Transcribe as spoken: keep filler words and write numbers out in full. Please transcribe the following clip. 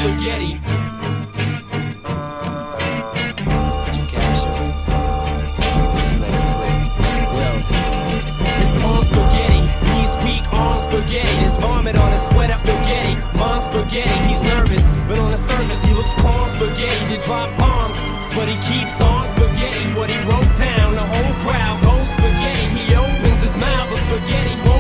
spaghetti. Did you capture it? Just let it slip. Yo. His palm spaghetti, knees weak, arms spaghetti. His vomit on his sweater spaghetti. Mom's spaghetti, he's nervous, but on the surface he looks calm spaghetti. To drop bombs, but he keeps on spaghetti. What he wrote down, the whole crowd goes spaghetti. He opens his mouth, but spaghetti won't